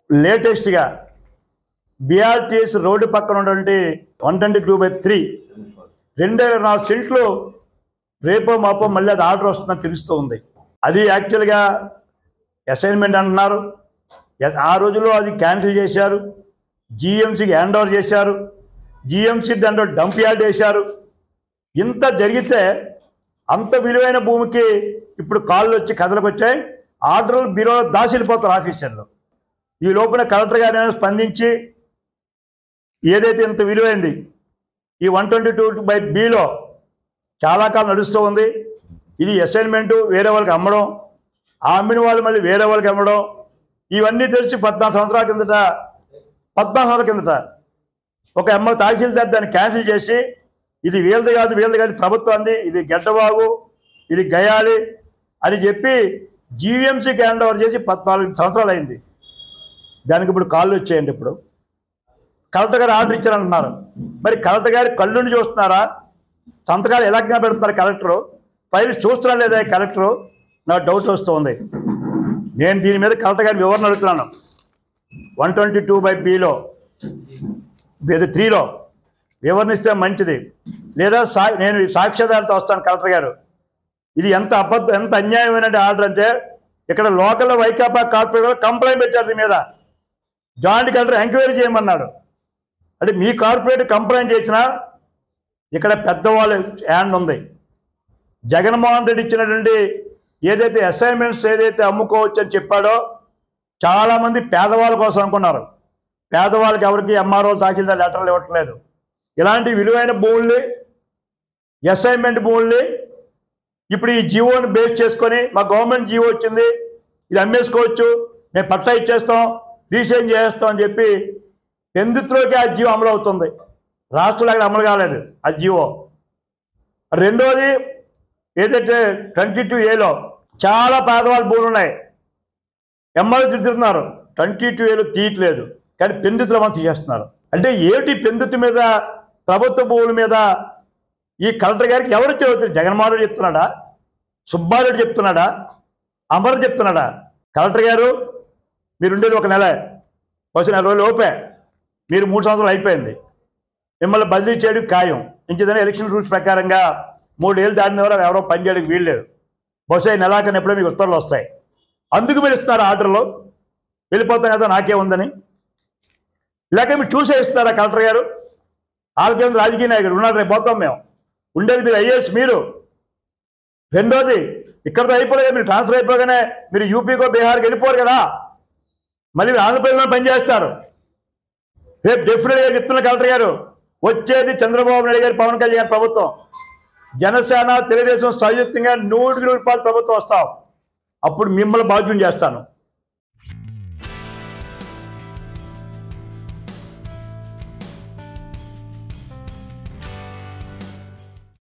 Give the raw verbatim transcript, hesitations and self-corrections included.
లేటెస్ట్గా BRTS road పక్కన ఉన్నటువంటి one twenty two by three రెండు వేల నాలుగు సెంట్లు రేపో మాపో మళ్ళీ అది ఆర్డర్ వస్తుందని తెలుస్తూ ఉంది. అది యాక్చువల్గా అసైన్మెంట్ అంటున్నారు. ఆ రోజుల్లో అది క్యాన్సిల్ చేశారు, జీఎంసీకి హ్యాండ్ ఓవర్ చేశారు, జీఎంసీ దాంట్లో డంప్ యార్డ్ వేశారు. ఇంత జరిగితే అంత విలువైన భూమికి ఇప్పుడు కాళ్ళు వచ్చి కథలకు వచ్చాయి. ఆర్డర్లు బీరోలో దాచిపోతారు ఆఫీసర్లు. ఈ లోపల కలెక్టర్ గారు స్పందించి ఏదైతే ఇంత విలువైంది ఈ one twenty two by below చాలా కాలం నడుస్తూ ఉంది. ఇది అసైన్మెంటు వేరే వాళ్ళకి అమ్మడం, ఆ అమ్మిన వాళ్ళు మళ్ళీ వేరే వాళ్ళకి అమ్మడం, ఇవన్నీ తెలిసి పద్నాలుగు సంవత్సరాల కిందట పద్నాలుగు సంవత్సరాల కిందట ఒక ఎమ్మ తహసీల్దార్ దాన్ని క్యాన్సిల్ చేసి ఇది వీళ్ళది కాదు వీళ్ళది కాదు ప్రభుత్వాన్ని, ఇది గెడ్డబాగు, ఇది గయాలి అని చెప్పి జీవీఎంసీకి హ్యాండ్ ఓవర్ చేసి పద్నాలుగు సంవత్సరాలు అయింది. దానికి ఇప్పుడు కాళ్ళు వచ్చేయండి. ఇప్పుడు కలెక్టర్ గారు ఆర్డర్ ఇచ్చారంటున్నారు. మరి కలెక్టర్ గారు కళ్ళుండి చూస్తున్నారా? సంతకాలు ఎలాగా పెడుతున్నారు కలెక్టరు? ఫైల్ చూస్తున్నా లేదా కలెక్టరు? నాకు డౌట్ వస్తుంది. నేను దీని మీద కలెక్టర్ గారిని వివరణ అడుగుతున్నాను. One twenty two by below ఇది త్రీలో వివరణ ఇస్తే మంచిది. లేదా సా నేను సాక్ష్యాధారతో వస్తాను కలెక్టర్ గారు. ఇది ఎంత అబద్ధం, ఎంత అన్యాయమైన ఆర్డర్ అంటే ఇక్కడ లోకల్ వైకాపా కార్పొరేటర్ కంప్లైంట్ పెట్టారు దీని మీద. జాయింట్ కలెక్టర్ ఎంక్వైరీ చేయమన్నాడు. అంటే మీ కార్పొరేటర్ కంప్లైంట్ చేసినా ఇక్కడ పెద్దవాళ్ళు హ్యాండ్ ఉంది. జగన్మోహన్ రెడ్డి ఇచ్చినటువంటి ఏదైతే అసైన్మెంట్స్ ఏదైతే అమ్ముకోవచ్చు అని చెప్పాడో చాలామంది పేదవాళ్ళ కోసం అనుకున్నారు. పేదవాళ్ళకి ఎవరికి ఎంఆర్ఓ తహసీల్దార్ లెటర్లు ఇవ్వట్లేదు. ఇలాంటి విలువైన భూముల్ని, అసైన్మెంట్ భూముల్ని ఇప్పుడు ఈ జీవోని బేస్ చేసుకొని మా గవర్నమెంట్ జీవో వచ్చింది, ఇది అమ్మేసుకోవచ్చు, మేము పట్టా ఇచ్చేస్తాం, రీసైన్ చేస్తాం అని చెప్పి పెందుతులోకి ఆ జీవో అమలు అవుతుంది. రాష్ట్రంలో అక్కడ అమలు కాలేదు ఆ జీవో. రెండోది ఏదైతే ట్వంటీ టూ ఏలో చాలా పేదవాళ్ళ భూములు ఉన్నాయి. ఎమ్మెల్యే తిడుతున్నారు, ట్వంటీ టూ ఏలో తీయట్లేదు కానీ పెందుతులు మనం తీసేస్తున్నారు. అంటే ఏమిటి పెందుతు మీద, ప్రభుత్వ భూముల మీద ఈ కలెక్టర్ గారికి ఎవరు చెబుతారు? జగన్మోహన్ రెడ్డి చెప్తున్నాడా? సుబ్బారెడ్డి చెప్తున్నాడా? అమర్ చెప్తున్నాడా? కలెక్టర్ గారు మీరు ఉండేది ఒక నెల, వచ్చి నెల రోజులు లోపే మీరు మూడు సంవత్సరాలు అయిపోయింది. మిమ్మల్ని బదిలీ చేయడం ఖాయం. ఇంకేదైనా ఎలక్షన్ రూల్స్ ప్రకారంగా మూడేళ్ళు దాటిన వరకు ఎవరో పనిచేయడానికి వీల్లేదు. బహుశా నెలాకని ఎప్పుడో మీకు ఉత్తర్వులు వస్తాయి. అందుకు మీరు ఇస్తున్నారు ఆర్డర్లో, వెళ్ళిపోతాం కదా నాకే ఉందని. లేక మీరు చూసే ఇస్తారా కలెక్టర్ గారు? వాళ్ళకేంద్ర రాజకీయ నాయకులు ఉన్నారు, రేపు పోతాం మేము. ఉండేది మీరు ఐఏఎస్ మీరు. రెండోది ఇక్కడతో అయిపోలేదు, మీరు ట్రాన్స్ఫర్ అయిపోగానే మీరు యూపీకో బీహార్కి వెళ్ళిపోరు కదా, మళ్ళీ మీరు ఆంధ్రప్రదేశ్లో పనిచేస్తారు. రేపు డెఫినెట్గా చెప్తున్న కలెక్టర్ గారు, వచ్చేది చంద్రబాబు నాయుడు గారి, పవన్ కళ్యాణ్ ప్రభుత్వం, జనసేన తెలుగుదేశం సంయుక్తంగా నూటికి నూరు రూపాయలు ప్రభుత్వం వస్తాం. అప్పుడు మిమ్మల్ని బాధ్యం చేస్తాను.